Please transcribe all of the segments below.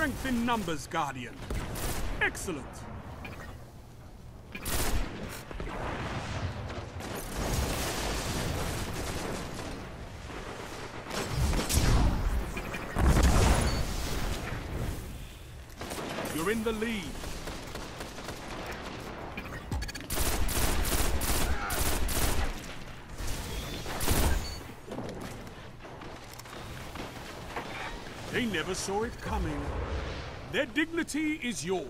strength in numbers, Guardian. Excellent. You're in the lead. They never saw it coming. Their dignity is yours.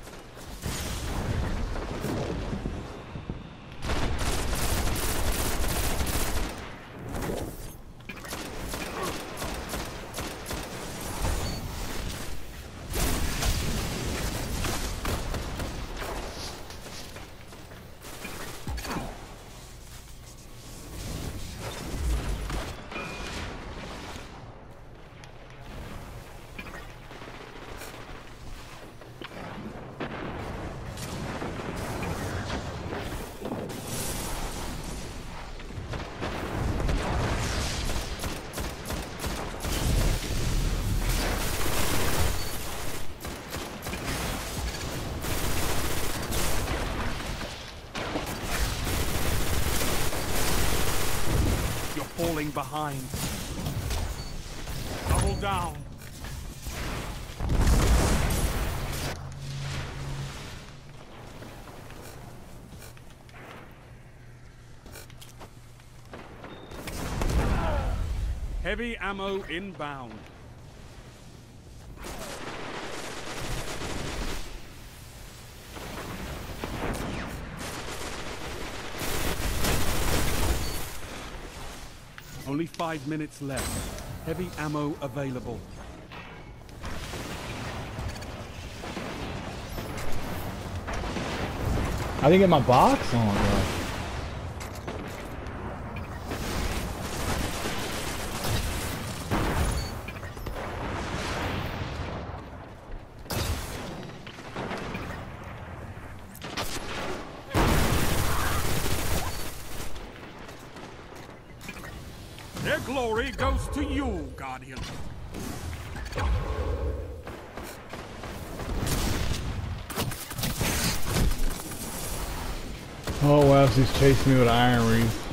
Falling behind. Double down. Heavy ammo inbound. Only 5 minutes left. Heavy ammo available. I didn't get my box? Oh my god. Their glory goes to you, Guardian. Oh, Webs, he's chasing me with Iron Reef.